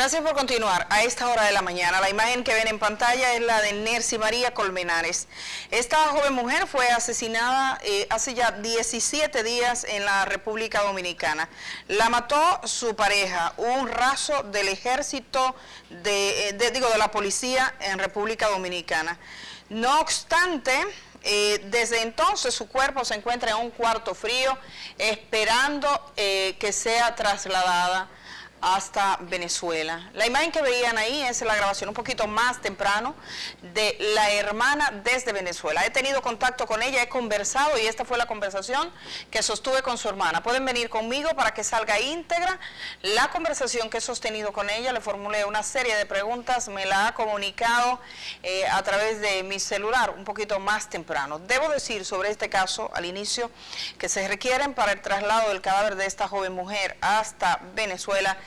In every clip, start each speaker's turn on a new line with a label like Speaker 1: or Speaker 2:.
Speaker 1: Gracias por continuar a esta hora de la mañana. La imagen que ven en pantalla es la de Nercy María Colmenares. Esta joven mujer fue asesinada hace ya 17 días en la República Dominicana. La mató su pareja, un raso del ejército, de la policía en República Dominicana. No obstante, desde entonces su cuerpo se encuentra en un cuarto frío esperando que sea trasladada hasta Venezuela. La imagen que veían ahí es la grabación un poquito más temprano de la hermana desde Venezuela. He tenido contacto con ella, he conversado y esta fue la conversación que sostuve con su hermana. Pueden venir conmigo para que salga íntegra la conversación que he sostenido con ella. Le formulé una serie de preguntas, me la ha comunicado a través de mi celular un poquito más temprano. Debo decir sobre este caso al inicio que se requieren para el traslado del cadáver de esta joven mujer hasta Venezuela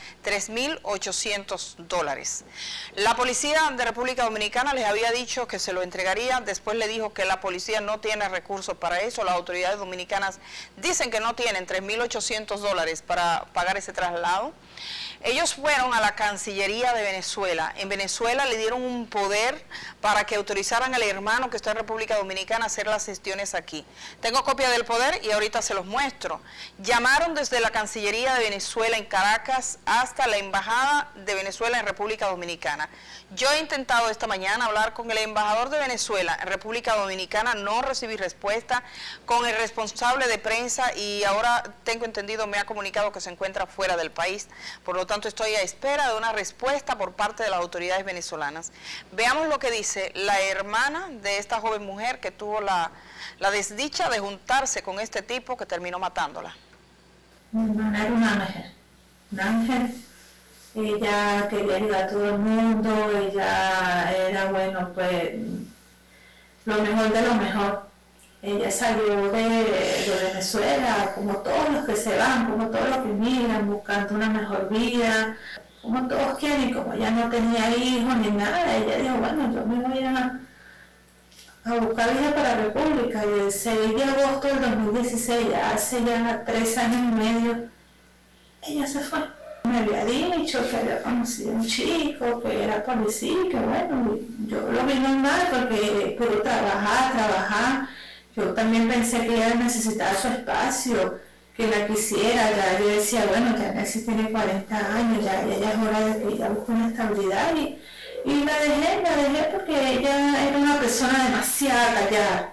Speaker 1: $3.800. La policía de República Dominicana les había dicho que se lo entregaría, después le dijo que la policía no tiene recursos para eso. Las autoridades dominicanas dicen que no tienen $3.800 para pagar ese traslado. Ellos fueron a la Cancillería de Venezuela. En Venezuela le dieron un poder para que autorizaran al hermano que está en República Dominicana a hacer las gestiones aquí. Tengo copia del poder y ahorita se los muestro. Llamaron desde la Cancillería de Venezuela en Caracas hasta la Embajada de Venezuela en República Dominicana. Yo he intentado esta mañana hablar con el embajador de Venezuela en República Dominicana, no recibí respuesta, con el responsable de prensa y ahora tengo entendido, me ha comunicado que se encuentra fuera del país. Por lo tanto, estoy a espera de una respuesta por parte de las autoridades venezolanas. Veamos lo que dice la hermana de esta joven mujer que tuvo la desdicha de juntarse con este tipo que terminó matándola.
Speaker 2: Mi hermana era un ángel. Ella quería ayudar a todo el mundo, ella era, bueno, pues, lo mejor de lo mejor. Ella salió de Venezuela, como todos los que se van, como todos los que migran, buscando una mejor vida, como todos quieren. Como ella no tenía hijos ni nada, ella dijo, bueno, yo me voy a buscar vida para la República. Y el 6 de agosto del 2016, hace ya 3 años y medio, ella se fue. Me había dicho que había conocido a un chico, que era policía, que bueno, yo lo vi normal porque pudo trabajar. Yo también pensé que ella necesitaba su espacio, que la quisiera. Ya yo decía, bueno, ya Nercy tiene 40 años, ya es hora de que ella busque una estabilidad. Y la dejé porque ella era una persona demasiado callada.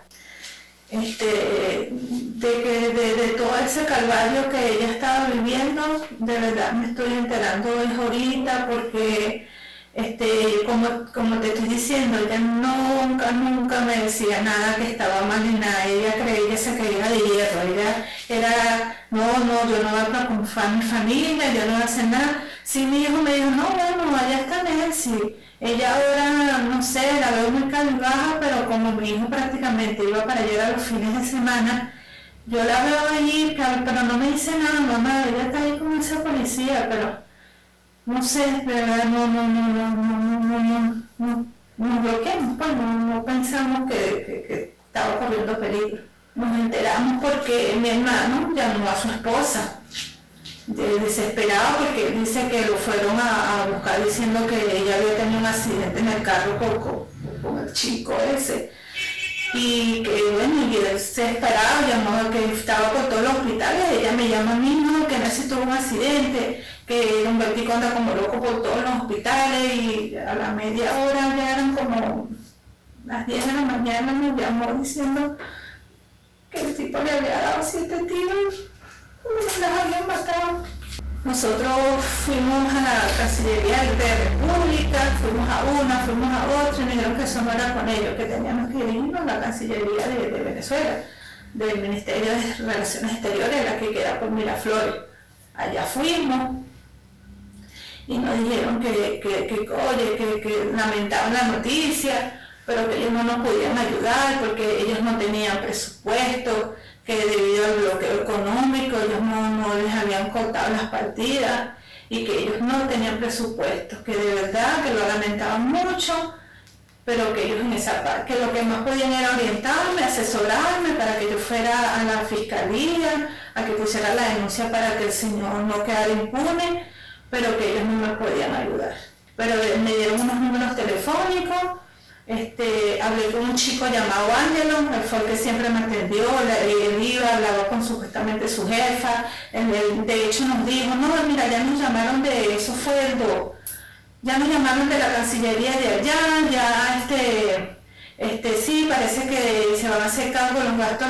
Speaker 2: De todo ese calvario que ella estaba viviendo, de verdad me estoy enterando es ahorita porque como te estoy diciendo, ella nunca me decía nada que estaba mal ni nada. Ella se creía de hierro. Ella era, no, yo no voy a preocupar a mi familia, yo no voy a hacer nada. Sí, mi hijo me dijo, no, bueno, allá está Nercy. Ella ahora, no sé, la veo muy cabizbaja, pero como mi hijo prácticamente iba para allá a los fines de semana, yo la veo allí, pero no me dice nada, mamá, ella está ahí con esa policía, pero no sé, de verdad, nos bloqueamos, pues, no pensamos que estaba corriendo peligro. Nos enteramos porque mi hermano llamó a su esposa, desesperado porque dice que lo fueron a buscar diciendo que ella había tenido un accidente en el carro con el chico ese. Y que bueno, y desesperado llamó que estaba por todos los hospitales. Ella me llama a mí, no, que Nercy tuvo un accidente, que un vertigo anda como loco por todos los hospitales, y a la media hora ya eran como las 10 de la mañana, nos llamó diciendo que el tipo le había dado 7 tiros y las habían matado. Nosotros fuimos a la Cancillería de República, fuimos a una, fuimos a otra, y me dijeron que eso no era con ellos, que teníamos que irnos a la Cancillería de Venezuela, del Ministerio de Relaciones Exteriores, la que queda por Miraflores. Allá fuimos y nos dijeron que lamentaban la noticia, pero que ellos no nos podían ayudar porque ellos no tenían presupuesto, que debido al bloqueo económico ellos no les habían cortado las partidas y que ellos no tenían presupuesto, que de verdad que lo lamentaban mucho, pero que ellos en esa parte, que lo que más podían era orientarme, asesorarme para que yo fuera a la fiscalía, a que pusiera la denuncia para que el señor no quedara impune, pero que ellos no me podían ayudar. pero me dieron unos números telefónicos. Hablé con un chico llamado Ángelo, él fue el que siempre me atendió, él iba, hablaba con supuestamente su jefa, de hecho nos dijo, no, mira, ya nos llamaron ya nos llamaron de la Cancillería de allá, ya sí, parece que se van a hacer cargo de los gastos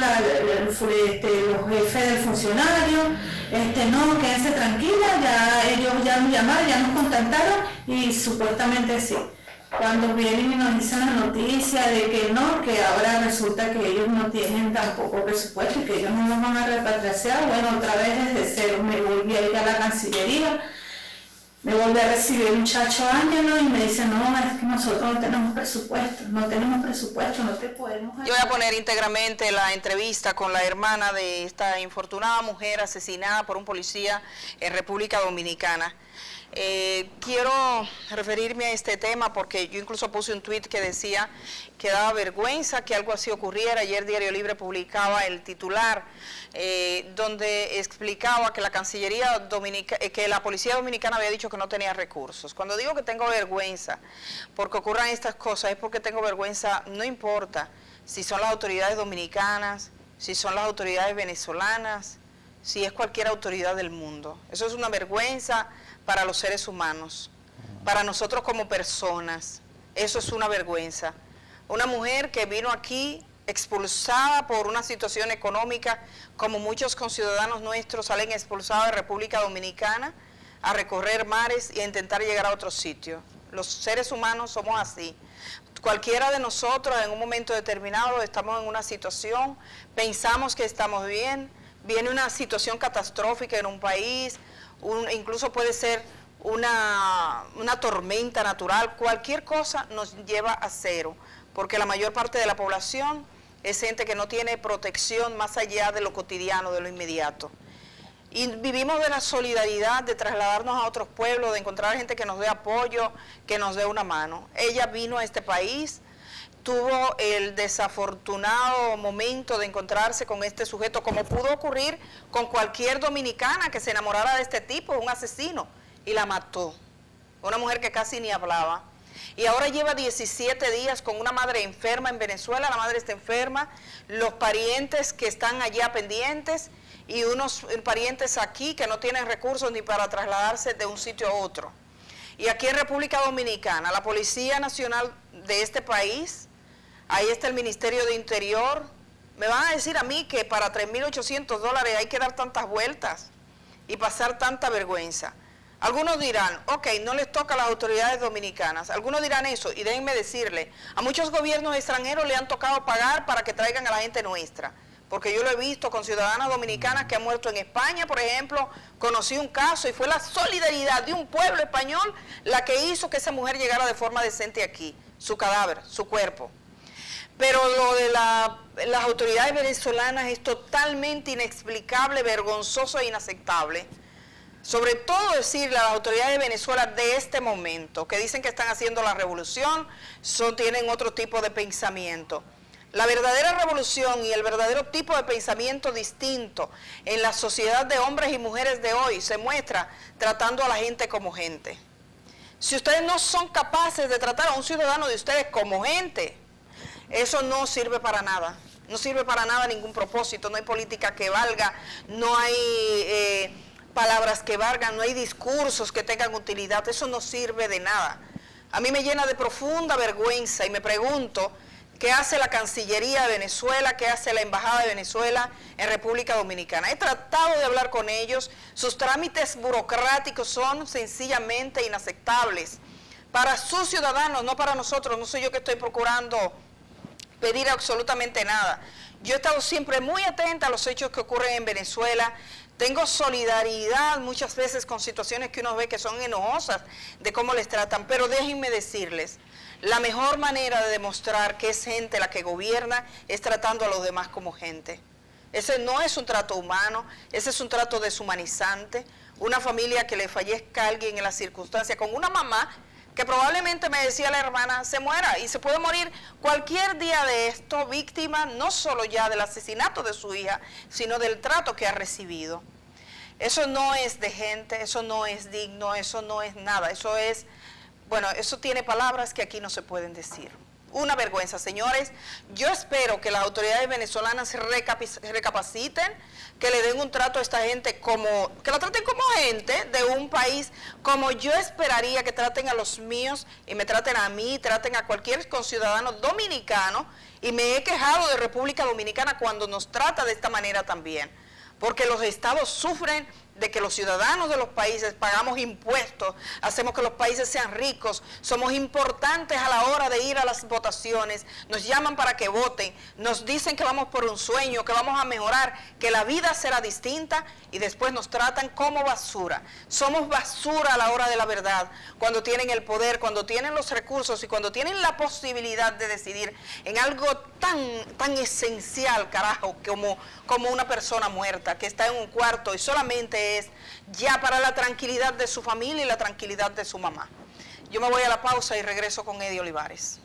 Speaker 2: los jefes del funcionario, no, quédense tranquilas, ya ellos ya nos llamaron, ya nos contactaron y supuestamente sí. Cuando vienen y nos dicen la noticia de que no, que ahora resulta que ellos no tienen tampoco presupuesto y que ellos no nos van a repatriar, bueno, otra vez desde cero me volví a ir a la Cancillería, me volví a recibir el muchacho Ángelo y me dice, no, es que nosotros no tenemos presupuesto, no te podemos ayudar.
Speaker 1: Yo voy a poner íntegramente la entrevista con la hermana de esta infortunada mujer asesinada por un policía en República Dominicana. Quiero referirme a este tema porque yo incluso puse un tuit que decía que daba vergüenza que algo así ocurriera. Ayer Diario Libre publicaba el titular donde explicaba que la Cancillería Dominicana, que la Policía Dominicana había dicho que no tenía recursos. Cuando digo que tengo vergüenza porque ocurran estas cosas es porque tengo vergüenza, no importa si son las autoridades dominicanas, si son las autoridades venezolanas, si es cualquier autoridad del mundo. Eso es una vergüenza para los seres humanos, para nosotros como personas. Eso es una vergüenza. Una mujer que vino aquí expulsada por una situación económica, como muchos conciudadanos nuestros salen expulsados de República Dominicana a recorrer mares y a intentar llegar a otro sitio. Los seres humanos somos así. Cualquiera de nosotros en un momento determinado estamos en una situación, pensamos que estamos bien, viene una situación catastrófica en un país, incluso puede ser una tormenta natural, cualquier cosa nos lleva a cero, porque la mayor parte de la población es gente que no tiene protección más allá de lo cotidiano, de lo inmediato. Y vivimos de la solidaridad, de trasladarnos a otros pueblos, de encontrar gente que nos dé apoyo, que nos dé una mano. Ella vino a este país, tuvo el desafortunado momento de encontrarse con este sujeto, como pudo ocurrir con cualquier dominicana que se enamorara de este tipo, un asesino, y la mató. Una mujer que casi ni hablaba. Y ahora lleva 17 días con una madre enferma en Venezuela, la madre está enferma, los parientes que están allá pendientes y unos parientes aquí que no tienen recursos ni para trasladarse de un sitio a otro. Y aquí en República Dominicana, la Policía Nacional de este país, ahí está el Ministerio de Interior, me van a decir a mí que para $3.800 hay que dar tantas vueltas y pasar tanta vergüenza. Algunos dirán, ok, no les toca a las autoridades dominicanas. Algunos dirán eso, y déjenme decirle, a muchos gobiernos extranjeros le han tocado pagar para que traigan a la gente nuestra. Porque yo lo he visto con ciudadanas dominicanas que han muerto en España, por ejemplo, conocí un caso y fue la solidaridad de un pueblo español la que hizo que esa mujer llegara de forma decente aquí, su cadáver, su cuerpo. Pero lo de las autoridades venezolanas es totalmente inexplicable, vergonzoso e inaceptable. Sobre todo decirle a las autoridades de Venezuela de este momento, que dicen que están haciendo la revolución, tienen otro tipo de pensamiento. La verdadera revolución y el verdadero tipo de pensamiento distinto en la sociedad de hombres y mujeres de hoy se muestra tratando a la gente como gente. Si ustedes no son capaces de tratar a un ciudadano de ustedes como gente, eso no sirve para nada. No sirve para nada ningún propósito, no hay política que valga, no hay palabras que valgan, no hay discursos que tengan utilidad, eso no sirve de nada. A mí me llena de profunda vergüenza y me pregunto, ¿qué hace la Cancillería de Venezuela? ¿Qué hace la Embajada de Venezuela en República Dominicana? He tratado de hablar con ellos, sus trámites burocráticos son sencillamente inaceptables. Para sus ciudadanos, no para nosotros, no soy yo que estoy procurando pedir absolutamente nada. Yo he estado siempre muy atenta a los hechos que ocurren en Venezuela. Tengo solidaridad muchas veces con situaciones que uno ve que son enojosas de cómo les tratan, pero déjenme decirles, la mejor manera de demostrar que es gente la que gobierna es tratando a los demás como gente. Ese no es un trato humano, ese es un trato deshumanizante. Una familia que le fallezca a alguien en la circunstancia, con una mamá que probablemente, me decía la hermana, se muera y se puede morir cualquier día de esto, víctima no solo ya del asesinato de su hija, sino del trato que ha recibido. Eso no es de gente, eso no es digno, eso no es nada, eso es Bueno, eso tiene palabras que aquí no se pueden decir. Una vergüenza, señores. Yo espero que las autoridades venezolanas recapaciten, que le den un trato a esta gente que la traten como gente de un país, como yo esperaría que traten a los míos y me traten a mí, traten a cualquier conciudadano dominicano, y me he quejado de República Dominicana cuando nos trata de esta manera también, porque los estados sufren de que los ciudadanos de los países pagamos impuestos, hacemos que los países sean ricos, somos importantes a la hora de ir a las votaciones, nos llaman para que voten, nos dicen que vamos por un sueño, que vamos a mejorar, que la vida será distinta, y después nos tratan como basura. Somos basura a la hora de la verdad, cuando tienen el poder, cuando tienen los recursos y cuando tienen la posibilidad de decidir en algo tan esencial, carajo, como una persona muerta que está en un cuarto y solamente es ya para la tranquilidad de su familia y la tranquilidad de su mamá. Yo me voy a la pausa y regreso con Eddie Olivares.